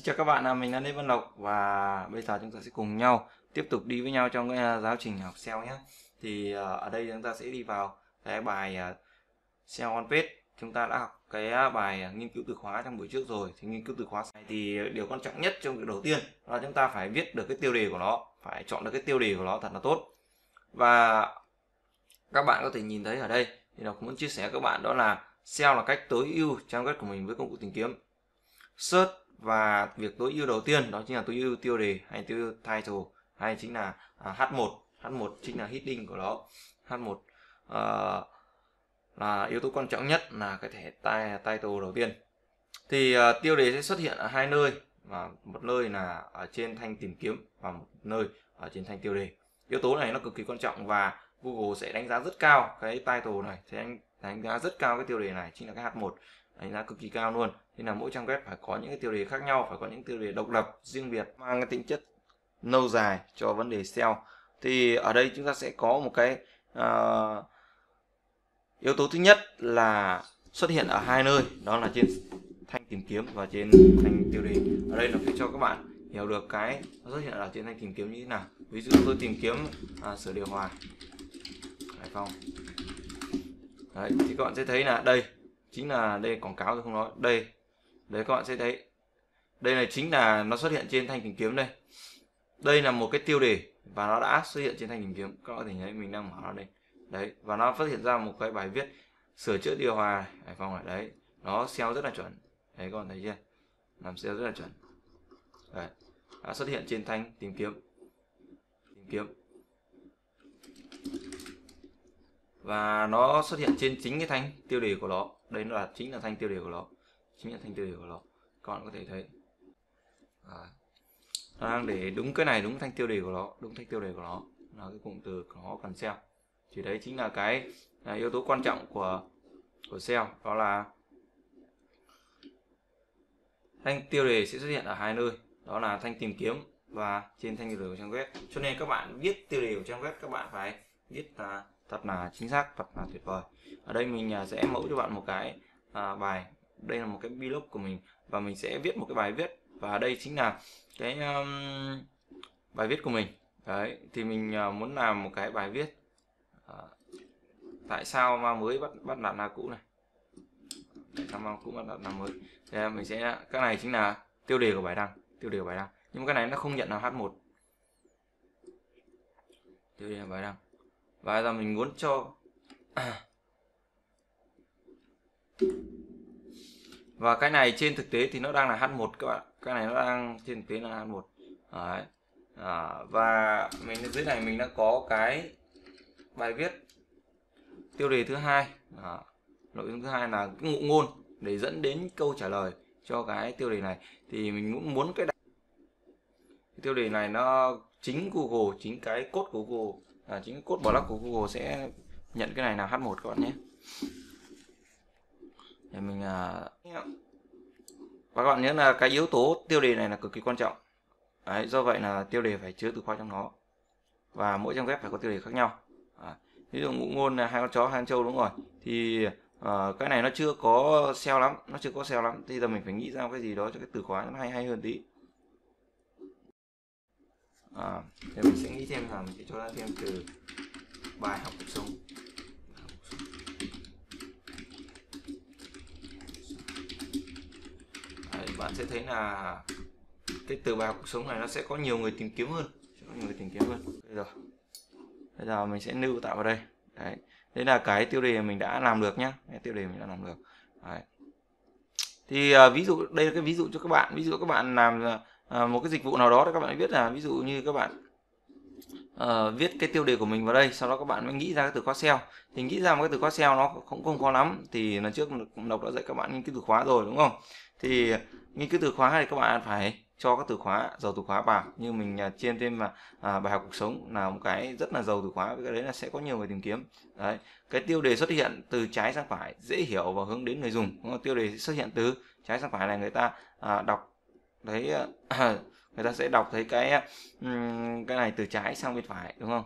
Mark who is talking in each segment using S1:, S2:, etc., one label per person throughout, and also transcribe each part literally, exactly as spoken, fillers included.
S1: chào các bạn, mình là Lê Văn Lộc và bây giờ chúng ta sẽ cùng nhau tiếp tục đi với nhau trong cái giáo trình học ét e o nhé. Thì ở đây chúng ta sẽ đi vào cái bài ét e o on page. Chúng ta đã học cái bài nghiên cứu từ khóa trong buổi trước rồi. Thì nghiên cứu từ khóa này thì điều quan trọng nhất trong việc đầu tiên là chúng ta phải viết được cái tiêu đề của nó, phải chọn được cái tiêu đề của nó thật là tốt. Và các bạn có thể nhìn thấy ở đây thì nó muốn chia sẻ với các bạn đó là ét e o là cách tối ưu trang web của mình với công cụ tìm kiếm search. Và việc tối ưu đầu tiên đó chính là tối ưu tiêu đề hay tiêu ưu title, hay chính là à, hát một. hát một chính là heading của nó. hát một uh, là yếu tố quan trọng nhất, là cái thẻ title đầu tiên. Thì uh, tiêu đề sẽ xuất hiện ở hai nơi, và một nơi là ở trên thanh tìm kiếm và một nơi ở trên thanh tiêu đề. Yếu tố này nó cực kỳ quan trọng và Google sẽ đánh giá rất cao cái title này, sẽ đánh giá rất cao cái tiêu đề này, chính là cái hát một, đánh giá cực kỳ cao luôn. Nên là mỗi trang web phải có những cái tiêu đề khác nhau, phải có những tiêu đề độc lập riêng biệt, mang cái tính chất lâu dài cho vấn đề ét e o. Thì ở đây chúng ta sẽ có một cái uh, yếu tố thứ nhất là xuất hiện ở hai nơi, đó là trên thanh tìm kiếm và trên thanh tiêu đề. Ở đây nó sẽ cho các bạn hiểu được cái nó xuất hiện ở trên thanh tìm kiếm như thế nào. Ví dụ tôi tìm kiếm uh, sửa điều hòa Hải Phòng. Đấy, thì các bạn sẽ thấy là đây chính là đây quảng cáo tôi không nói, đây đấy các bạn sẽ thấy đây này chính là nó xuất hiện trên thanh tìm kiếm. Đây đây là một cái tiêu đề và nó đã xuất hiện trên thanh tìm kiếm. Các bạn có thể thấy mình đang mở nó đây đấy, và nó phát hiện ra một cái bài viết sửa chữa điều hòa Hải Phòng này. Đấy, nó ét e o rất là chuẩn đấy, các bạn thấy chưa, làm ét e o rất là chuẩn đấy, đã xuất hiện trên thanh tìm kiếm tìm kiếm và nó xuất hiện trên chính cái thanh tiêu đề của nó. Đấy là chính là thanh tiêu đề của nó, chính là thanh tiêu đề của nó. Các bạn có thể thấy à, nó đang để đúng cái này, đúng thanh tiêu đề của nó, đúng thanh tiêu đề của nó là cái cụm từ của nó cần ét e o. Thì đấy chính là cái là yếu tố quan trọng của của ét e o, đó là thanh tiêu đề sẽ xuất hiện ở hai nơi, đó là thanh tìm kiếm và trên thanh tiêu đề của trang web. Cho nên các bạn viết tiêu đề của trang web, các bạn phải viết là thật là chính xác, thật là tuyệt vời. Ở đây mình sẽ mẫu cho bạn một cái à, bài, đây là một cái blog của mình và mình sẽ viết một cái bài viết, và đây chính là cái um, bài viết của mình. Đấy, thì mình uh, muốn làm một cái bài viết à, tại sao ma mới bắt bắt nạt ma cũ này, tại sao ma cũ bắt nạt ma mới. Thì mình sẽ, cái này chính là tiêu đề của bài đăng, tiêu đề của bài đăng, nhưng mà cái này nó không nhận là hát một, tiêu đề của bài đăng. Và giờ mình muốn cho và cái này trên thực tế thì nó đang là hát một các bạn, cái này nó đang trên thực tế là hát một. Đấy. À, và mình ở dưới này mình đã có cái bài viết tiêu đề thứ hai, à, nội dung thứ hai là cái ngụ ngôn để dẫn đến câu trả lời cho cái tiêu đề này. Thì mình muốn muốn cái, cái tiêu đề này nó chính Google, chính cái code của Google, à, chính cái code blog của Google sẽ nhận cái này là hát một các bạn nhé. Để mình à... và các bạn nhớ là cái yếu tố tiêu đề này là cực kỳ quan trọng. Đấy, do vậy là tiêu đề phải chứa từ khóa trong nó, và mỗi trang web phải có tiêu đề khác nhau. À, ví dụ ngụ ngôn là hai con chó hai con trâu, đúng rồi, thì uh, cái này nó chưa có ét e o lắm, nó chưa có ét e o lắm. Thì giờ mình phải nghĩ ra cái gì đó cho cái từ khóa nó hay hay hơn tí. À, thì mình sẽ nghĩ thêm là mình sẽ cho ra thêm từ bài học cuộc sống. Đấy, bạn sẽ thấy là cái từ bài học cuộc sống này nó sẽ có nhiều người tìm kiếm hơn, sẽ có nhiều người tìm kiếm hơn. Đây rồi, bây giờ mình sẽ lưu tạo vào đây. Đấy, đây là cái tiêu đề mình đã làm được nhá, cái tiêu đề mình đã làm được. Đấy. Thì uh, ví dụ đây là cái ví dụ cho các bạn, ví dụ các bạn làm uh, một cái dịch vụ nào đó, các bạn biết là ví dụ như các bạn uh, viết cái tiêu đề của mình vào đây, sau đó các bạn mới nghĩ ra cái từ khóa ét e o. Thì nghĩ ra một cái từ khóa ét e o nó cũng không khó lắm, thì lần trước Lộc đã dạy các bạn nghiên cứu từ khóa rồi, đúng không? Thì nghiên cứu từ khóa thì các bạn phải cho các từ khóa, giàu từ khóa vào, như mình uh, chiên thêm mà uh, bài học cuộc sống là một cái rất là giàu từ khóa, với cái đấy là sẽ có nhiều người tìm kiếm. Đấy, cái tiêu đề xuất hiện từ trái sang phải, dễ hiểu và hướng đến người dùng. Đúng không? Tiêu đề xuất hiện từ trái sang phải này, người ta uh, đọc thấy uh, người ta sẽ đọc thấy cái um, cái này từ trái sang bên phải, đúng không?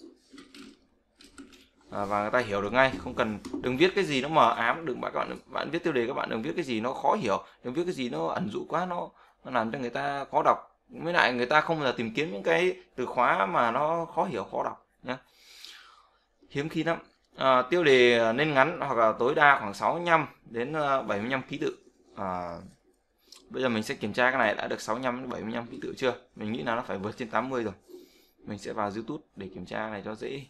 S1: À, và người ta hiểu được ngay, không cần đừng viết cái gì nó mờ ám, đừng bạn bạn bạn viết tiêu đề các bạn đừng viết cái gì nó khó hiểu, đừng viết cái gì nó ẩn dụ quá, nó nó làm cho người ta khó đọc, với lại người ta không bao giờ tìm kiếm những cái từ khóa mà nó khó hiểu khó đọc nhé, hiếm khi lắm. À, tiêu đề nên ngắn hoặc là tối đa khoảng sáu mươi lăm đến bảy mươi lăm ký tự. À, bây giờ mình sẽ kiểm tra cái này đã được sáu mươi lăm đến bảy mươi lăm ký tự chưa. Mình nghĩ là nó phải vượt trên tám mươi rồi. Mình sẽ vào YouTube để kiểm tra này cho dễ.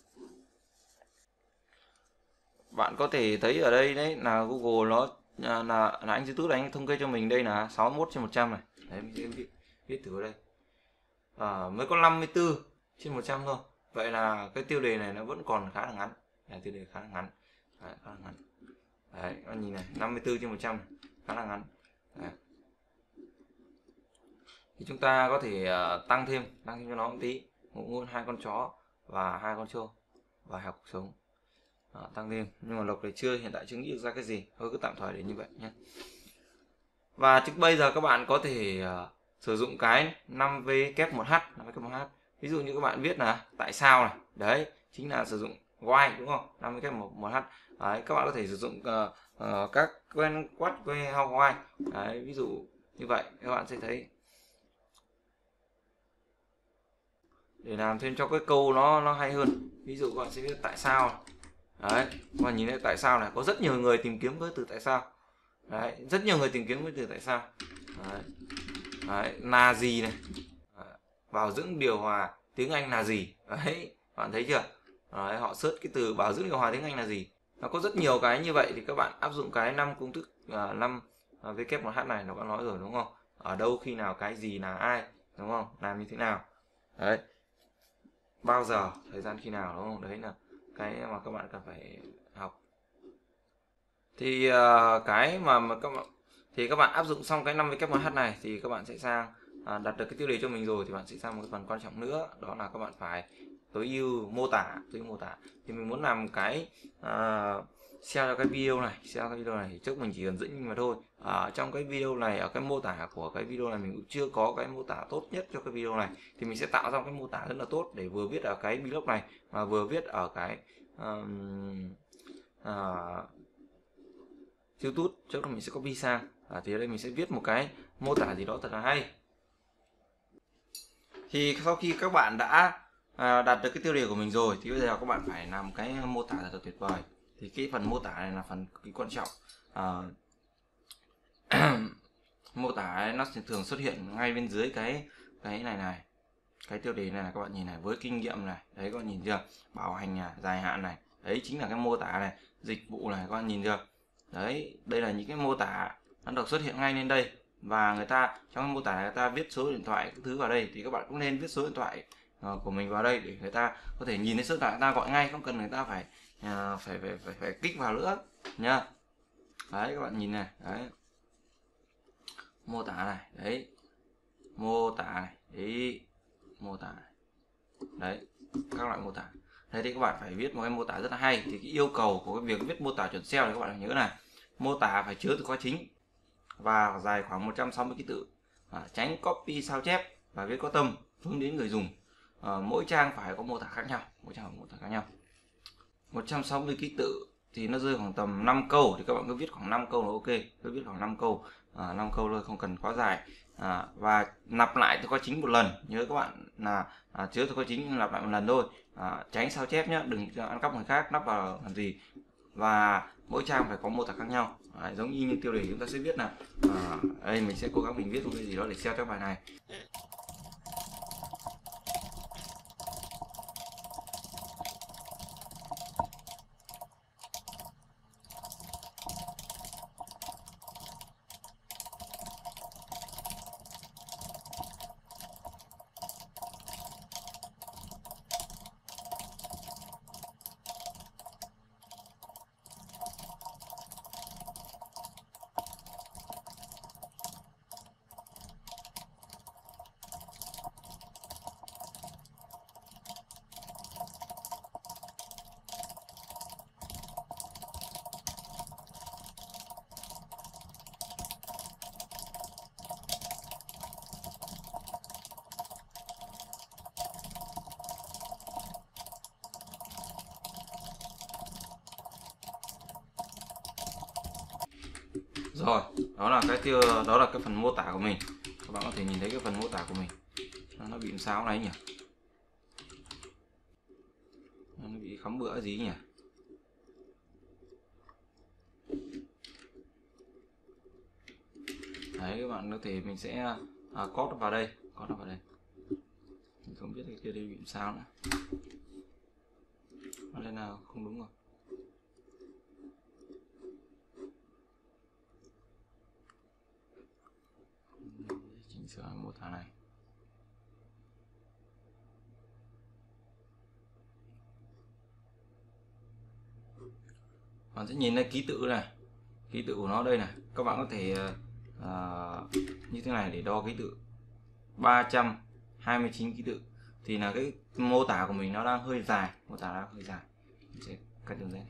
S1: Bạn có thể thấy ở đây đấy là Google nó là, là, là anh YouTube anh thống kê cho mình đây là sáu mươi mốt trên một trăm này. Đấy, mình sẽ viết, viết thử ở đây. À, mới có năm mươi tư trên một trăm thôi. Vậy là cái tiêu đề này nó vẫn còn khá là ngắn. Đấy, tiêu đề khá là ngắn. Đấy, khá là ngắn. Đấy, các bạn nhìn này, năm mươi tư trên một trăm khá là ngắn. Đấy. Thì chúng ta có thể uh, tăng thêm, tăng thêm cho nó một tí. Ngụ ngôn hai con chó và hai con trâu và học cuộc sống. À, tăng thêm, nhưng mà lộc này chưa, hiện tại chưa nghĩ được ra cái gì, thôi cứ tạm thời để như vậy nhé. Và trước bây giờ các bạn có thể uh, sử dụng cái năm V kép một H, năm V kép một H. Ví dụ như các bạn viết là tại sao này, đấy chính là sử dụng why đúng không, năm V kép một H. Đấy, các bạn có thể sử dụng uh, uh, các quen what, que, how, why. Đấy, ví dụ như vậy các bạn sẽ thấy, để làm thêm cho cái câu nó nó hay hơn. Ví dụ các bạn sẽ viết tại sao. Đấy, các bạn nhìn thấy tại sao này, có rất nhiều người tìm kiếm với từ tại sao. Đấy, rất nhiều người tìm kiếm với từ tại sao. Đấy. Đấy, là gì này. Đấy. Bảo dưỡng điều hòa tiếng Anh là gì. Đấy, bạn thấy chưa. Đấy, họ search cái từ bảo dưỡng điều hòa tiếng Anh là gì. Nó có rất nhiều cái như vậy, thì các bạn áp dụng cái năm công thức năm V kép một H này nó đã nói rồi đúng không. Ở đâu, khi nào, cái gì, là ai, đúng không, làm như thế nào. Đấy, bao giờ, thời gian, khi nào, đúng không. Đấy là cái mà các bạn cần phải học. Thì uh, cái mà, mà các bạn thì các bạn áp dụng xong cái năm V kép một H này thì các bạn sẽ sang uh, đặt được cái tiêu đề cho mình rồi, thì bạn sẽ sang một cái phần quan trọng nữa, đó là các bạn phải tối ưu mô tả. Tối ưu mô tả thì mình muốn làm cái uh, share cho cái video này, share cái video này thì trước mình chỉ cần dẫn mà thôi. Ở trong cái video này, ở cái mô tả của cái video này mình cũng chưa có cái mô tả tốt nhất cho cái video này, thì mình sẽ tạo ra cái mô tả rất là tốt để vừa viết ở cái blog này mà vừa viết ở cái um, uh, YouTube. Trước đó mình sẽ copy sang, à, thì ở đây mình sẽ viết một cái mô tả gì đó thật là hay. Thì sau khi các bạn đã à, đạt được cái tiêu đề của mình rồi, thì bây giờ các bạn phải làm cái mô tả thật là tuyệt vời. Thì cái phần mô tả này là phần cực kỳ quan trọng. À, mô tả ấy, nó sẽ thường xuất hiện ngay bên dưới cái cái này này, cái tiêu đề này, này các bạn nhìn này, với kinh nghiệm này, đấy các bạn nhìn chưa, bảo hành này, dài hạn này, đấy chính là cái mô tả này, dịch vụ này, các bạn nhìn chưa. Đấy, đây là những cái mô tả nó được xuất hiện ngay lên đây, và người ta trong cái mô tả này người ta viết số điện thoại các thứ vào đây, thì các bạn cũng nên viết số điện thoại uh, của mình vào đây để người ta có thể nhìn thấy số điện thoại, người ta gọi ngay, không cần người ta phải uh, phải, phải phải phải kích vào nữa nhá. Đấy, các bạn nhìn này, đấy mô tả này, đấy mô tả này, đấy mô tả này, đấy các loại mô tả. Thế thì các bạn phải viết một cái mô tả rất là hay. Thì cái yêu cầu của cái việc viết mô tả chuẩn ét e o thì các bạn phải nhớ này, mô tả phải chứa từ khóa chính và dài khoảng một trăm sáu mươi ký tự, à, tránh copy sao chép và viết có tâm, hướng đến người dùng. À, mỗi trang phải có mô tả khác nhau, mỗi trang có mô tả khác nhau. một trăm sáu mươi ký tự thì nó rơi khoảng tầm năm câu, thì các bạn cứ viết khoảng năm câu là ok, cứ viết khoảng năm câu, à, năm câu thôi, không cần quá dài. À, và lặp lại từ khóa chính một lần, nhớ các bạn là à, chứa từ khóa chính lặp lại một lần thôi, à, tránh sao chép nhé, đừng ăn cắp người khác lắp vào làm gì. Và mỗi trang phải có mô tả khác nhau. Đấy, giống như, như tiêu đề chúng ta sẽ viết là à, đây mình sẽ cố gắng mình viết một cái gì đó để share cho bài này. Rồi, đó là cái tiêu đó là cái phần mô tả của mình. các bạn có thể nhìn thấy cái phần mô tả của mình nó bị làm sao này nhỉ, nó bị khắm bữa gì nhỉ. Đấy, các bạn có thể mình sẽ à, cót vào đây, cót vào đây. Mình không biết cái kia đây bị làm sao nữa. Nó đây nào không đúng rồi. Chỉnh sửa mô tả này. Bạn sẽ nhìn thấy ký tự này, ký tự của nó đây này. Các bạn có thể uh, như thế này để đo ký tự ba trăm hai mươi chín ký tự. Thì là cái mô tả của mình nó đang hơi dài, mô tả đang hơi dài. Mình sẽ cắt đường lên.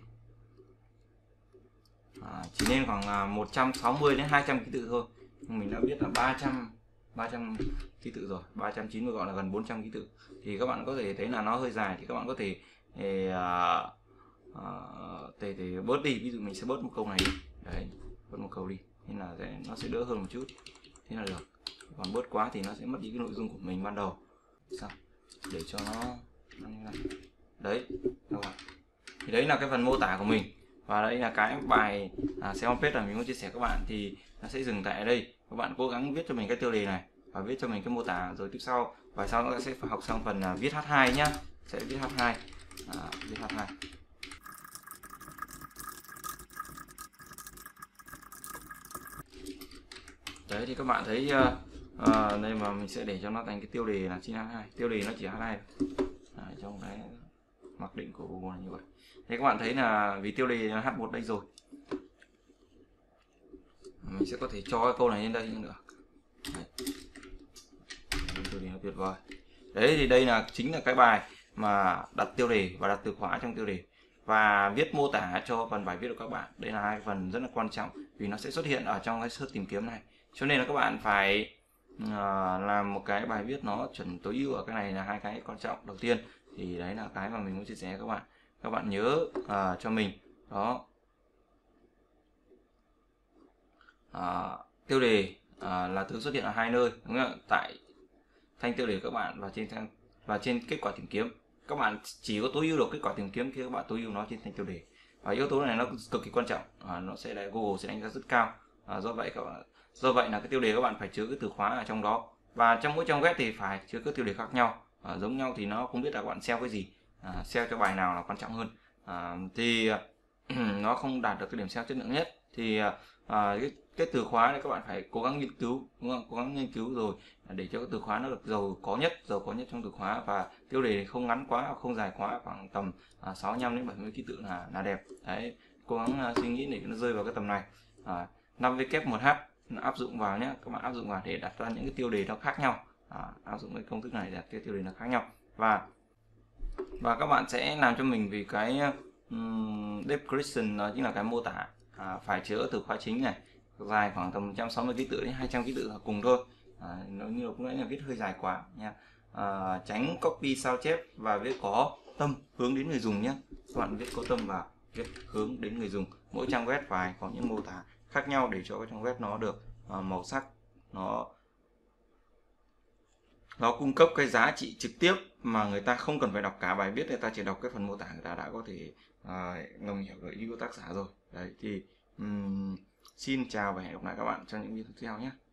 S1: À, chỉ nên khoảng một trăm sáu mươi đến hai trăm ký tự thôi. Nhưng mình đã biết là ba trăm ký tự rồi, ba trăm chín mươi gọi là gần bốn trăm ký tự. Thì các bạn có thể thấy là nó hơi dài, thì các bạn có thể uh, uh, thể, thể bớt đi. Ví dụ mình sẽ bớt một câu này đi. Đấy, bớt một câu đi. Nên là sẽ, nó sẽ đỡ hơn một chút. Thế là được. Còn bớt quá thì nó sẽ mất đi cái nội dung của mình ban đầu. Sao? Để cho nó như này. Đấy, các bạn. Thì đấy là cái phần mô tả của mình. Và đây là cái bài à, ét e o on page là mình muốn chia sẻ các bạn. Thì nó sẽ dừng tại đây. Các bạn cố gắng viết cho mình cái tiêu đề này và viết cho mình cái mô tả, rồi tiếp sau và sau nó sẽ học sang phần à, viết hát hai nhá. Sẽ viết hát hai. À, viết hát hai. Đấy thì các bạn thấy uh, uh, đây mà mình sẽ để cho nó thành cái tiêu đề là chín hát hai. Tiêu đề nó chỉ hát hai. Đấy, trong cái mặc định của Google là như vậy. Thế các bạn thấy là vì tiêu đề là hát một đây rồi, mình sẽ có thể cho cái câu này lên đây nữa. Đấy. Tiêu đề nó tuyệt vời. Đấy thì đây là chính là cái bài mà đặt tiêu đề và đặt từ khóa trong tiêu đề và viết mô tả cho phần bài viết của các bạn. Đây là hai phần rất là quan trọng vì nó sẽ xuất hiện ở trong cái search tìm kiếm này. Cho nên là các bạn phải uh, làm một cái bài viết nó chuẩn tối ưu ở cái này là hai cái quan trọng đầu tiên. Thì đấy là cái mà mình muốn chia sẻ với các bạn. Các bạn nhớ uh, cho mình đó. Uh, tiêu đề uh, là thứ xuất hiện ở hai nơi, đúng không? Tại thanh tiêu đề các bạn và trên thanh và trên kết quả tìm kiếm. Các bạn chỉ có tối ưu được kết quả tìm kiếm khi các bạn tối ưu nó trên thanh tiêu đề. Và yếu tố này nó cực kỳ quan trọng, à, nó sẽ là Google sẽ đánh giá rất cao. À, do vậy các bạn, do vậy là cái tiêu đề các bạn phải chứa cái từ khóa ở trong đó. Và trong mỗi trang web thì phải chứa các tiêu đề khác nhau. À, giống nhau thì nó không biết là các bạn ét e o cái gì, à, ét e o cho bài nào là quan trọng hơn. À, thì nó không đạt được cái điểm ét e o chất lượng nhất. Thì à, cái, cái từ khóa này các bạn phải cố gắng nghiên cứu, đúng không? Cố gắng nghiên cứu rồi để cho cái từ khóa nó được giàu có nhất, giàu có nhất trong từ khóa, và tiêu đề không ngắn quá, không dài quá, khoảng tầm à, sáu mươi lăm đến bảy mươi ký tự là là đẹp. Đấy, cố gắng à, suy nghĩ để nó rơi vào cái tầm này. À, năm W một H áp dụng vào nhé, các bạn áp dụng vào để đặt ra những cái tiêu đề nó khác nhau. À, áp dụng cái công thức này để đặt cái tiêu đề nó khác nhau. Và và các bạn sẽ làm cho mình vì cái um, description, đó chính là cái mô tả, à, phải chứa từ khóa chính này, dài khoảng tầm một trăm sáu mươi ký tự đến hai trăm ký tự là cùng thôi. À, nó như lúc nãy là viết hơi dài quá nha. À, tránh copy sao chép và viết có tâm, hướng đến người dùng nhé. Các bạn viết có tâm và viết hướng đến người dùng. Mỗi trang web phải có những mô tả khác nhau để cho cái trang web nó được uh, màu sắc, nó nó cung cấp cái giá trị trực tiếp mà người ta không cần phải đọc cả bài viết, người ta chỉ đọc cái phần mô tả người ta đã có thể uh, ngầm hiểu được ý của tác giả rồi. Đấy thì um, xin chào và hẹn gặp lại các bạn trong những video tiếp theo nhé.